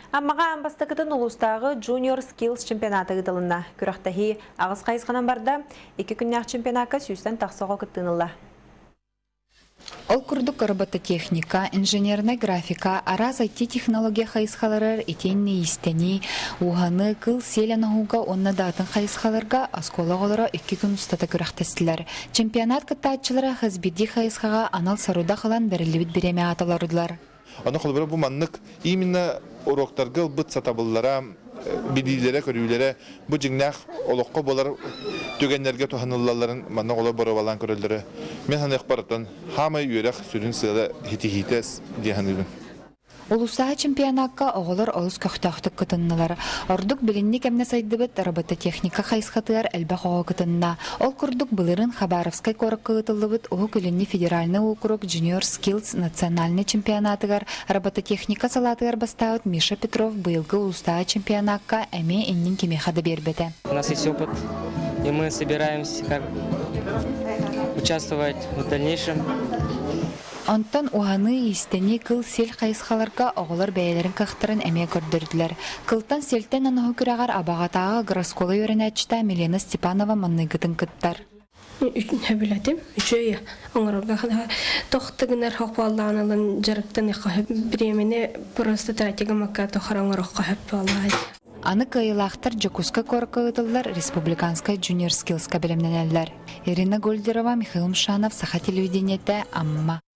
Аммаға амбастықытын ұлыстағы Junior Skills чемпионаты ғыдылына. Күріқтахи ағыз қайысқанан барда 2 күннәқ чемпионатқа сүйістен тақсоға күттінілі. Ол күрдік робототехника, инженерная графика, араз IT-технология қайысқаларыр етенне истені, уғаны кыл селянағуға онна датын қайысқаларға аскола 2 күн ұстата күріқтестілер. Чемпионат кыттаатчылары қызбеди қайысқаға анал саруда қалан бәрілібіт береме аталарыдылар. Аны қолбары бұл маннық именно уроктарға бұт сатабыллара, бидилere, көрүлere, bu jingnak olokko bolar tөгеннерге туханылларын манна олар боровалан көрөлдөрө. Мен ханы акбараттан хамай үйрек сүрүн сыла хитихитес дияханыбын. Улуса чемпионатка оғылар олыс көқтақтық күтіннілер. Ордық білінні кәмне сайдыбыт робототехника қайысқатығар әлбәқ оға күтінна. Ол күрдік білірін Хабаровскай корыққы ұтылыбыт оғы күлінні федеральны округ Junior Skills национальный чемпионатығар робототехника салатығар бастауыт Миша Петров бұйылғы улуса чемпионатка әме эннің кемехады бербеті. У нас есть опыт, и мы собираемся участвовать в дальнейшем. Онтан уғаны истені кыл сел қайысқаларға оғылар бәйелерін қақтырын әме көрдірділер. Кылтан селтен анығы күрағар абағатаға гросколы өрінәтшіта Милена Степанова манныгытын кыттар. Хүбілетім, үшөй оңырға тоқтығынар хоқпалланылын жарықтан біремені просто тратиға макка тоқар оңырыққа хөп болай. Аны кайылақтар Жокуска корқы ұтылдар Республиканскай Junior Skills кабелемнен әлдер. Ирина Гольдерова, Михаил Мшанов, Саха телевидениеті, Амма.